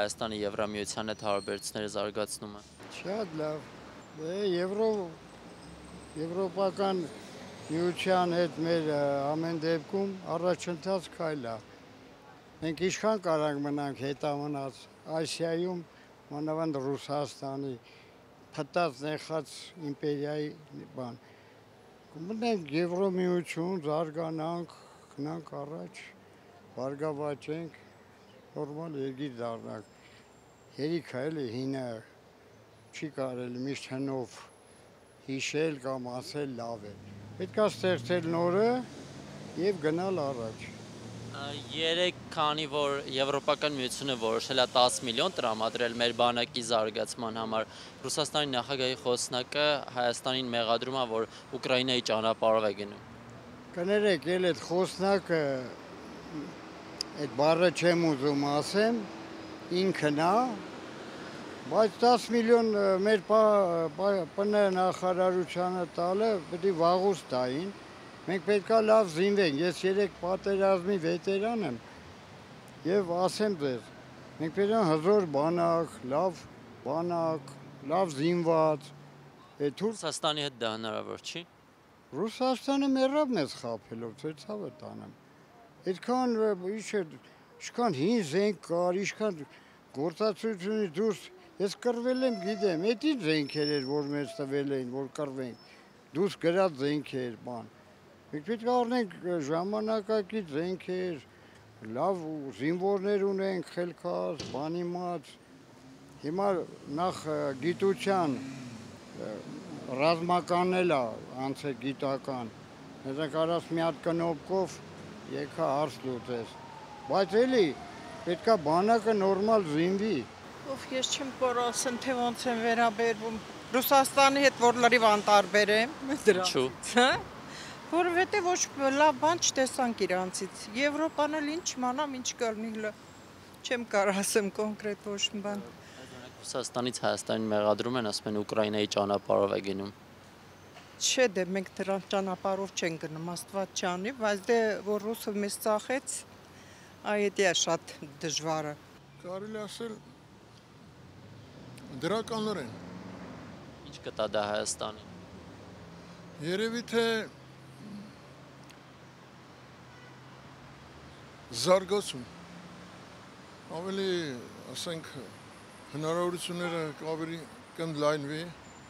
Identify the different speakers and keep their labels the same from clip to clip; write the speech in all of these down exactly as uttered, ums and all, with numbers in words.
Speaker 1: Հայաստանի Եվրամիության հետ հարաբերությունները զարգացնումը։
Speaker 2: Շատ լավ։ Դե Եվրո Եվրոպական միության հետ մեր ամեն դեպքում առաջընթաց քայլ է։ Մենք ինչքան կարանք մնանք հետամնաց Ասիայում, մանավանդ Ռուսաստանի փտած նեխած իմպերիայի բան։ Մտնենք Եվրոմիություն, զարգանանք, գնանք առաջ, բարգավաճենք, նորմալ երկիր դառնանք։ Հերիք է էլի հինը չի կարելի միշտ հնով հիշել կամ ասել լավ է։ Պետք է ստեղծել նորը եւ գնալ առաջ։
Speaker 1: Երեք քանի որ Եվրոպական միությունը որոշել է տասը միլիոն տրամադրել մեր բանակի զարգացման համար, Ռուսաստանի նախագահի խոսնակը Հայաստանին մեղադրում է, որ Ուկրաինայի ճանապարհով է գնում։
Speaker 2: Կներեք, ել այդ խոսնակը այդ բառը չեմ ուզում ասեմ, ինքն է, բայց տասը միլիոն մեր ՊՆ նախարարությանը տալը պետք է վաղուց տային։ Մենք պետք է լավ զինվենք, ես երեք պատերազմի վետերան եմ եւ ասեմ ձեզ, մենք պետք է հզոր բանակ, լավ բանակ, լավ զինված, այդ
Speaker 1: Ռուսաստանի հետ դա հնարավոր չի։
Speaker 2: Ռուսաստանը մեռավ մեզ խաբելով, ծերծավը տանեմ։ Այդքան ինչ է, ինչքան հին զենք կար, ինչքան գործացությունից դուրս, ես կռվել եմ, գիտեմ, էդի զենքեր էր, որ մեզ տվել էին, որ կռվենք, դուրս գրած զենքեր, բան։ Մենք պետք է առնենք ժամանակակից զենքեր, լավ զինվորներ ունենք, խելքած, բանիմաց։ Հիմա նախ գիտության ռազմականել է անցել գիտական։ Մենք արած մի հատ կնոպկով եկա հարց լուծես։ Բայց էլի պետք է բանակը նորմալ զինվի։
Speaker 3: Ով ես չեմ կարող ասեմ, թե ոնց եմ վերաբերվում Ռուսաստանի հետ, որ լրիվ անտարբեր եմ դրանից, հա։ Որովհետև ոչ լավ բան չտեսանք իրանցից։ Եվրոպան էլ ինչ մանամ, ինչ կլինի, չեմ կարող ասեմ կոնկրետ ոչ մի բան։
Speaker 1: Ռուսաստանից Հայաստանին մեղադրում են, ասում են Ուկրաինայի ճանապարհով է գնում։
Speaker 3: Չէ, դե մենք դրան ճանապարհով չեն գնում, Աստված չանի, բայց դե որ ռուսը մեզ ծախեց, այդ է շատ դժվարը։
Speaker 4: Կարելի ասել դրականորեն։
Speaker 1: Ինչ կտա դա Հայաստանին։
Speaker 4: Երևի թե զարգացում, ավելի, ասենք, հնարավորությունները ավելի կընդլայնվի,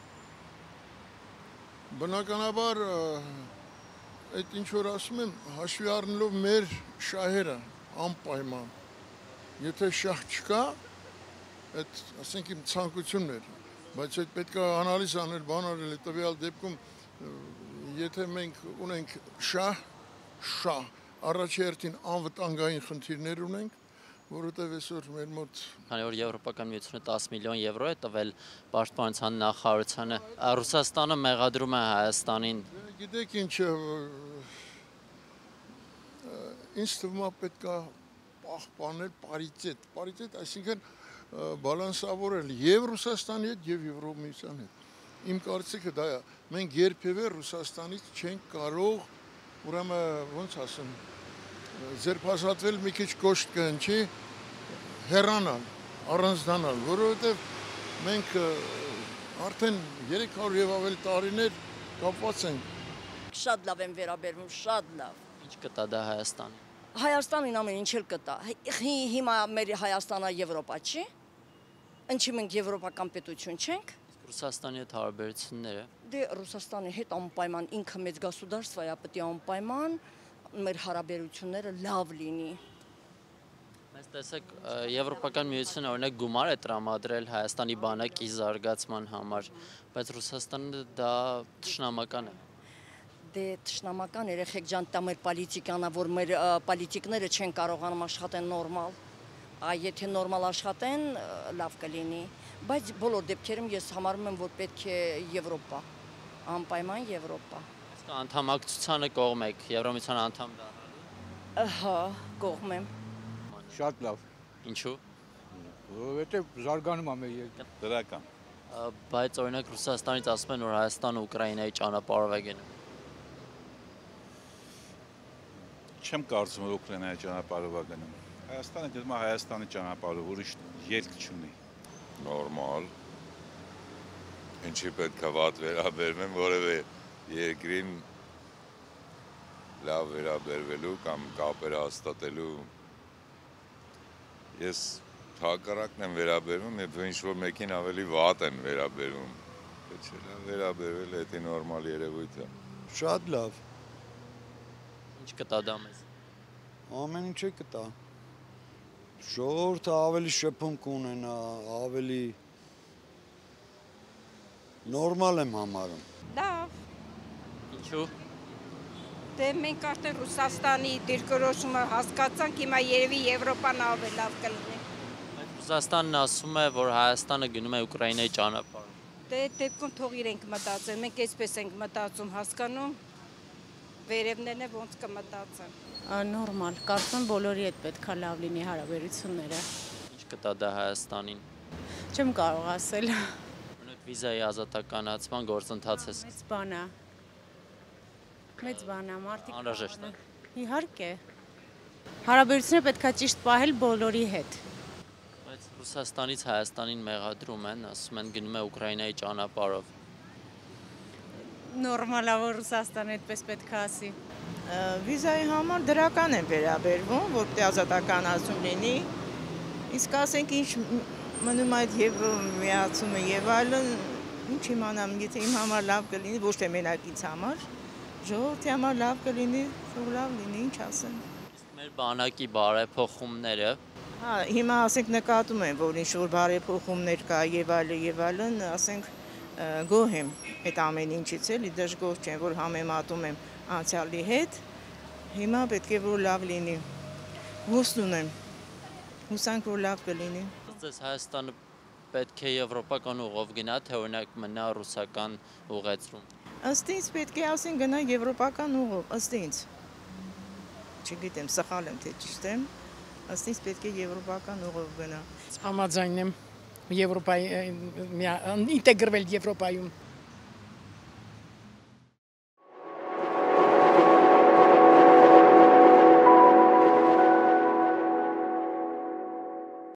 Speaker 4: բնականաբար այդ ինչ որ ասում եմ, հաշվի առնելով մեր շահերը անպայման, եթե շահ չկա, այդ, ասենք, իմ ցանկությունն էր, բայց այդ պետք է անալիզ անել, բան արել, տվյալ դեպքում, եթե մենք ունենք շահ, շահ, առաջերտին անվտանգային խնդիրներ ունենք, որովհետև այսօր մեր մոտ
Speaker 1: Քանի որ Եվրոպական միությունը տասը միլիոն եվրո է տվել պաշտպանության նախարարությանը, Ռուսաստանը մեղադրում է Հայաստանին։
Speaker 4: Գիտեք ինչ, ինձ թվում է պետք է պահպանել պարիտետ, պարիտետ, այսինքն բալանսավորել եւ Ռուսաստանի հետ եւ Եվրոմիության հետ։ Իմ կարծիքը դա է, մենք երբևէ Ռուսաստանից չենք կարող ուրեմն ոնց ասեմ, ձերբազատվել մի քիչ կոշտ կհնչի, հեռանալ, առանձնանալ, որովհետև մենք արդեն երեք հարյուր եւ ավելի տարիներ կապված ենք։
Speaker 5: Շատ լավ եմ վերաբերվում, շատ լավ։
Speaker 1: Ինչ կտա դա Հայաստանին։
Speaker 5: Հայաստանին ամեն ինչ էլ կտա։ Հիմա մեր Հայաստանը Եվրոպա չի։ Ինչի մենք եվրոպական պետություն չենք։
Speaker 1: Ռուսաստանի հետ հարաբերությունները։
Speaker 5: Դե Ռուսաստանի հետ անպայման ինքը մեծ գосударство է, պետք է անպայման մեր հարաբերությունները լավ լինի։
Speaker 1: Mēs տեսեք Եվրոպական միությունը օրինակ գումար է տրամադրել Հայաստանի բանակի զարգացման համար, բայց Ռուսաստանը դա թշնամական է։
Speaker 5: Դե թշնամական երեխեք ջան, դա մեր պոլիտիկանա, որ մեր պոլիտիկները չեն կարողանում աշխատեն նորմալ։ Այ եթե նորմալ աշխատեն, լավ կլինի, բայց բոլոր դեպքերում ես համարում եմ, որ պետք է Եվրոպա, անպայման Եվրոպա։
Speaker 1: Իսկ անդամակցությանը կողմ եք, Եվրոմիության անդամ դառնալու։
Speaker 5: Հա, կողմ եմ։
Speaker 6: Շատ լավ։
Speaker 1: Ինչու։
Speaker 6: Որովհետև զարգանում է մեր երկիրը։
Speaker 4: Դրական։
Speaker 1: Բայց օրինակ Ռուսաստանից ասում են, որ Հայաստանը Ուկրաինայի ճանապարհով է գնում։
Speaker 7: Չեմ կարծում, որ Ուկրաինայի ճանապարհով է գնում։ Հայաստանը դեպի Հայաստանի ճանապարհը ուրիշ ելք չունի։
Speaker 8: Նորմալ։ Ինչի պետք է վատ վերաբերվում եմ որևէ երկրին լավ վերաբերվելու կամ կապերը հաստատելու։ Ես հակառակն եմ վերաբերվում, երբ ինչ-որ մեկին ավելի վատ են վերաբերվում։ Պետք է լավ վերաբերվել, դա նորմալ երևույթ է։
Speaker 9: Շատ լավ։
Speaker 1: Ինչ կտա դա մեզ։
Speaker 9: Ամեն ինչը կտա։ Ժողովուրդը ավելի շփում կունենա, ավելի նորմալ եմ համարում։
Speaker 10: Լավ։
Speaker 1: Ինչու։
Speaker 10: Դե մենք արդեն Ռուսաստանի դիրքորոշումը հասկացանք, հիմա երևի Եվրոպան ավելի լավ կլինի։
Speaker 1: Ռուսաստանն ասում է, որ Հայաստանը գնում է Ուկրաինայի ճանապարհով։
Speaker 10: Դե դեպքում թող իրենք մտածեն, մենք այսպես ենք մտածում, հասկանում, վերևներն է ոնց կմտածեն։
Speaker 11: Նորմալ, կարծում բոլորի հետ պետքա լավ լինի հարաբերությունները։
Speaker 1: Ինչ կտա դա Հայաստանին։
Speaker 11: Չեմ կարող ասել։
Speaker 1: Օրինակ վիզայի ազատականացման գործընթացը
Speaker 11: Մեծ բան է։ Մեծ բան է, մարդիկ։
Speaker 1: Անհրաժեշտ է։
Speaker 11: Իհարկե։ Հարաբերությունները պետքա ճիշտ պահել բոլորի հետ։
Speaker 1: Բայց Ռուսաստանից Հայաստանին մեղադրում են, ասում են գնում է Ուկրաինայի ճանապարհով։
Speaker 11: Նորմալ է, որ Ռուսաստանը այդպես պետքա ասի։
Speaker 3: Վիզայի համար դրական են վերաբերվում, որպեսզի ազատականացում լինի։ Իսկ ասենք ինչ մնում այդ Եվրոմիացումը եւ այլն, ինչ իմանամ, եթե իմ համար լավ կլինի, ոչ թե մենակ ինձ համար, ժողովրդի համար լավ կլինի, թող լավ լինի, ինչ ասեմ։
Speaker 1: Իսկ մեր բանակի բարեփոխումները,
Speaker 3: հա, հիմա ասենք նկատում են, որ ինչ որ բարեփոխումներ կա եւ այլն եւ այլն, ասենք գոհ եմ այդ ամեն ինչից էլի, դժգոհ չեմ, որ համեմատում եմ անցյալի հետ, հիմա պետք է որ լավ լինի, հուսն ունեմ, հուսանք որ լավ կլինի։
Speaker 1: Ձեզ Հայաստանը պետք է եվրոպական ուղով գնա, թե օրինակ մնա ռուսական ուղեցրում։
Speaker 3: Ըստ ինձ պետք է ասեն գնա եվրոպական ուղով, ըստ ինձ։ Չգիտեմ, սխալ եմ թե ճիշտ եմ, ըստ ինձ պետք է եվրոպական ուղով գնա։
Speaker 12: Համաձայն եմ Եվրոպայի ինտեգրվել Եվրոպայում։